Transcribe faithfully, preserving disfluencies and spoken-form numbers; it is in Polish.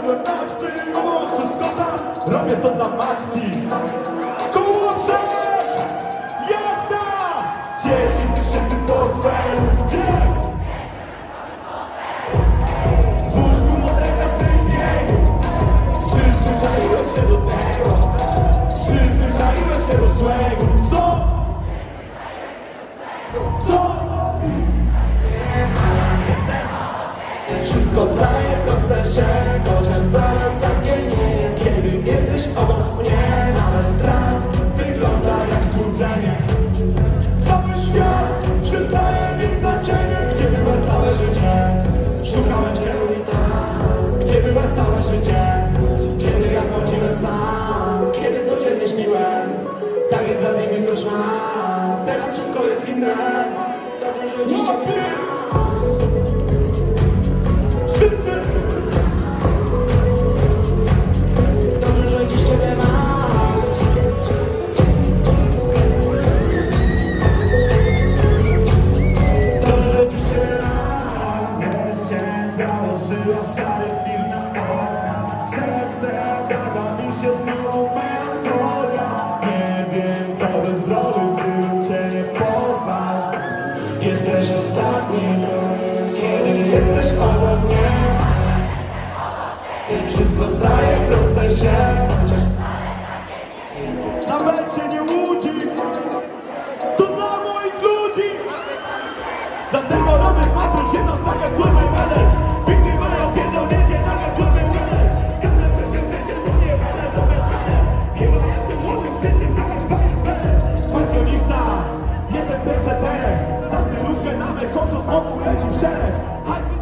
byłem na wsi, no co szkoda, robię to dla matki. Kurczę! Jazda! Dziesięć tysięcy portfelu, gdzie? W łóżku młodego zwycięgu. Przyzwyczaiłem się do tego. Przyzwyczaiłem się do złego. Co? Co? Wszystko zdaje proste się, chociaż wcale takie nie jest. Kiedy jesteś obok mnie, nawet strach wygląda jak złudzenie. Cały świat przestaje mieć znaczenie. Gdzie była całe życie? Szukałem cielu i tam. Gdzie była całe życie? Kiedy ja chodziłem sam, kiedy codziennie śniłem, tak jak dla mnie koszmar. Teraz wszystko jest inne. Dobrze, że dziś cię nie ma. Wszyscy! Dobrze, że dziś ciebie ma. Dobrze, że dziś ciebie ma. Też się założyła szary film na okna. W serce dała mi się znowu melancholia. Nie wiem, co bym zrobił, gdybym cię nie poznał. Jesteś ostatnim, kiedy jesteś obok mnie. I wszystko zdaje proste się, chociaż nawet się nie łudzi. To dla moich ludzi. Dlatego robię smatry się na tak jak Floyd Mayweather. Bity mają pierdolnięcie tak jak Floyd Mayweather. Każde przedsięwzięcie to nie będę to bezcenne. Chyba jestem młodym życiem tak jak Bayern Beller. Pasjonista, jestem trendsetterem. Za stylówkę na me konto znowu leci w szereg.